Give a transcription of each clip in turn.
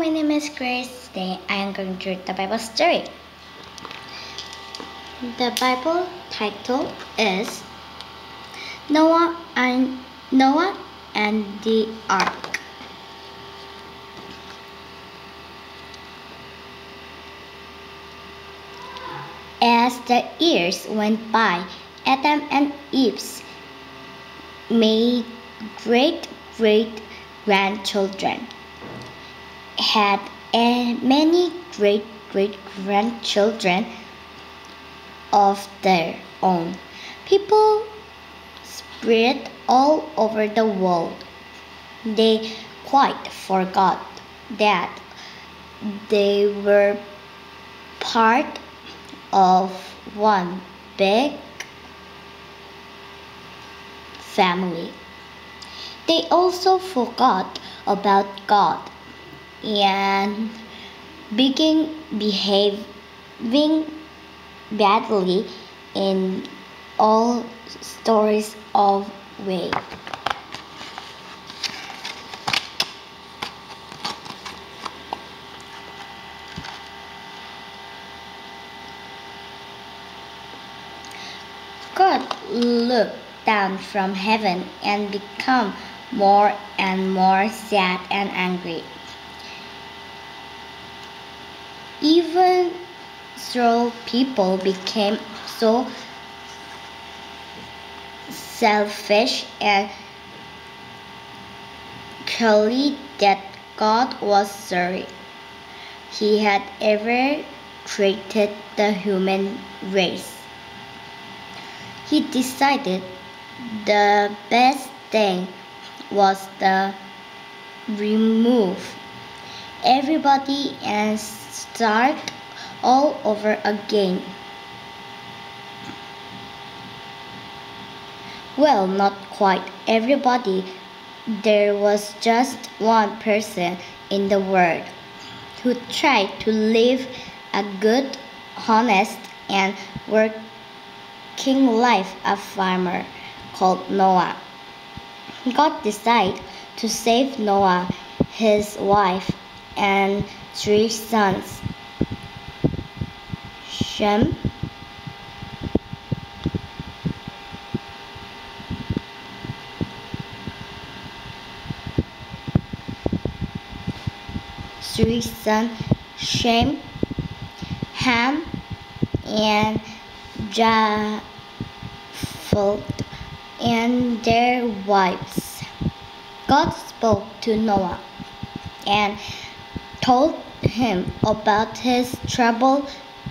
my name is Grace. Today I am going to read the Bible story. The Bible title is Noah and the Ark. As the years went by, Adam and Eve made great-great-grandchildren, had many great-great-grandchildren of their own. People spread all over the world. They quite forgot that they were part of one big family. They also forgot about God and began behaving badly in all sorts of ways. God looked down from heaven and became more and more sad and angry. Even though people became so selfish and cruel that God was sorry He had ever created the human race. He decided the best thing was to remove everybody and start all over again. Well, not quite everybody. There was just one person in the world who tried to live a good, honest, and working life, a farmer called Noah. God decided to save Noah, his wife, and 3 sons, Shem, Ham, and Japheth, and their wives. God spoke to Noah and told him about his trouble,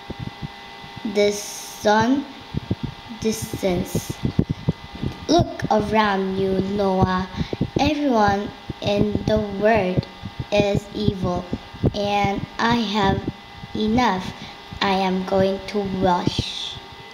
descendants. Look around you, Noah. Everyone in the world is evil, and I have enough. I am going to wash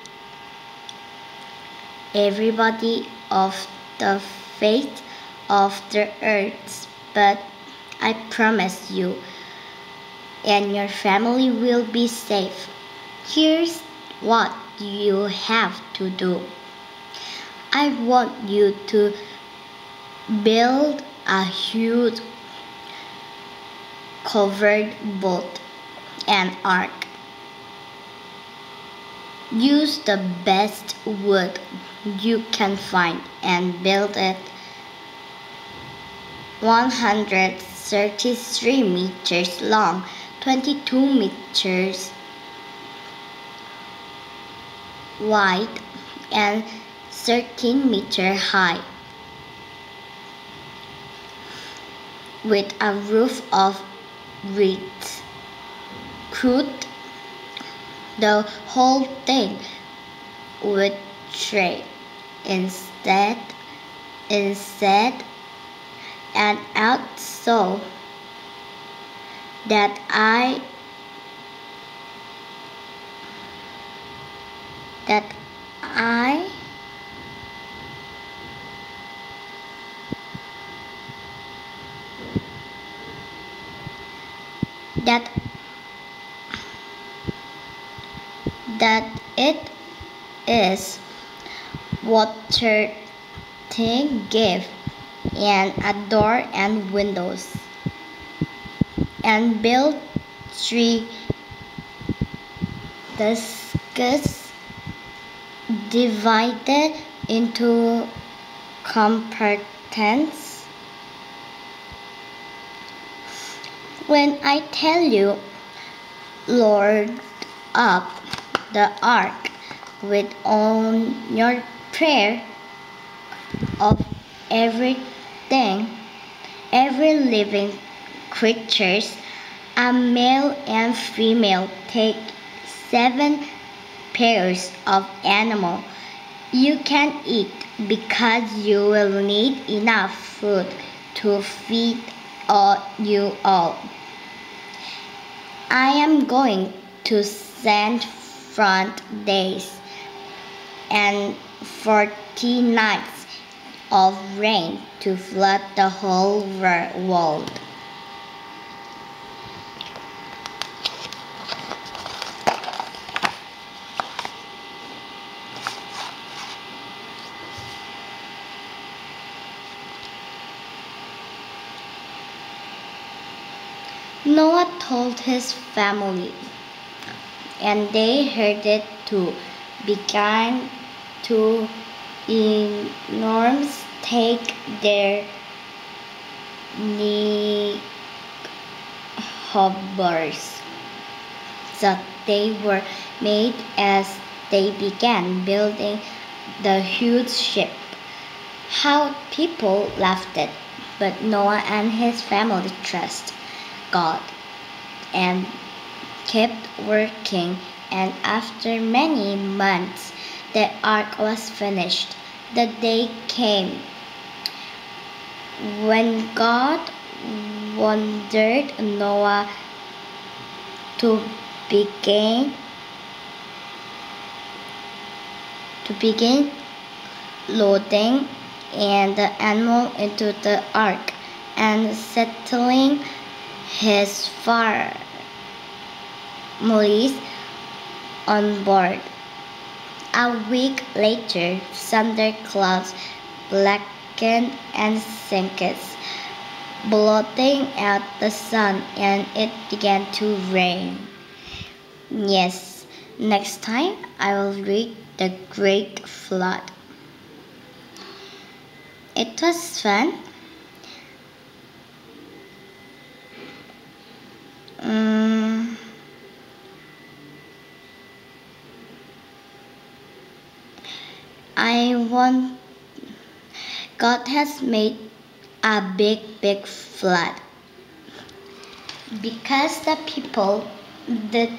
everybody off the face of the earth, but I promise you and your family will be safe. Here's what you have to do. I want you to build a huge covered boat and ark. Use the best wood you can find and build it 133 meters long, 22 meters wide, and 13 meters high, with a roof of reeds. Coat the whole thing with clay inside and out so that I that it is water thing give and a door and windows. and built 3 discs divided into compartments. When I tell you, load up the ark with all your prayer of everything, every living creatures, a male and female, take 7 pairs of animal you can eat because you will need enough food to feed you all. I am going to send front days and 40 nights of rain to flood the whole world. Noah told his family, and they heard it too, began to enormous take their hovers that they were made as they began building the huge ship. How people laughed at, but Noah and his family trusted God and kept working, and after many months the ark was finished. The day came when God wanted Noah to begin loading and the animal into the ark and settling his families on board. A week later, thunder clouds blackened and sank, blotting out the sun, and it began to rain. Yes, next time I will read The Great Flood. It was fun. God has made a big flood because the people didn't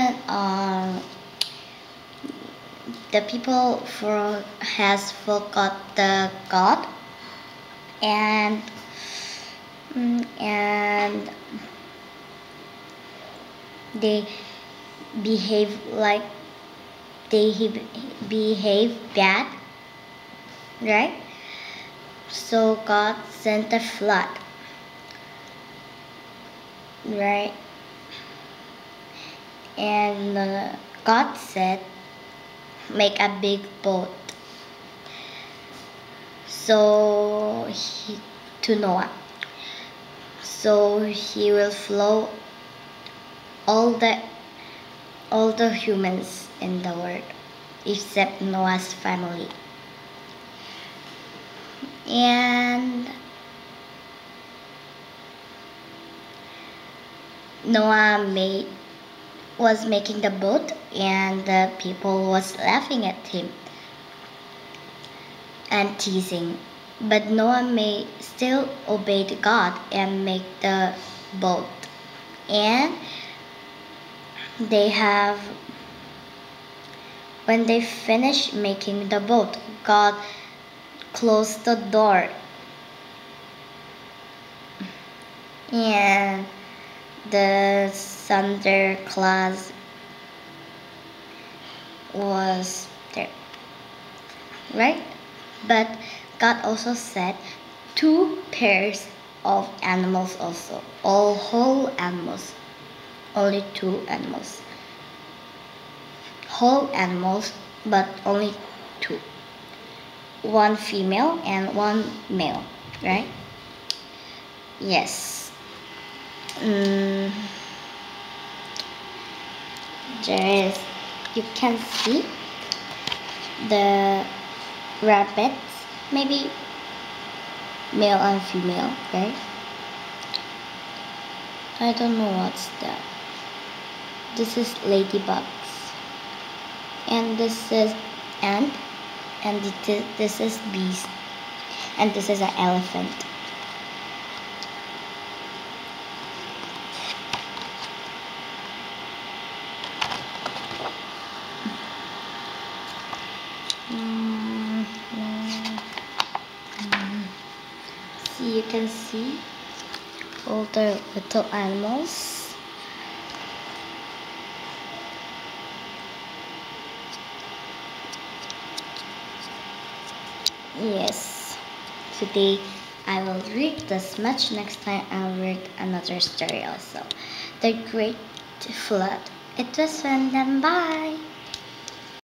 has forgot the God and they behave bad, right? So God sent a flood, right? And God said, make a big boat. To Noah. So he will flow all the humans in the world except Noah's family. And Noah was making the boat, and the people was laughing at him and teasing. But Noah still obeyed God and make the boat. And when they finished making the boat, God closed the door, and the thunder clouds was there, right? But God also said 2 pairs of animals also, all whole animals, only 2 animals, whole animals, but only 2, 1 female and 1 male, right? Yes. Mm, there is, you can see the rabbits, maybe male and female, right? I don't know what's that. This is ladybugs, and this is ant, and this is bees, and this is an elephant. See, you can see all the little animals. Yes, today I will read this much. Next time I'll read another story also. The Great Flood. It was fun, then bye.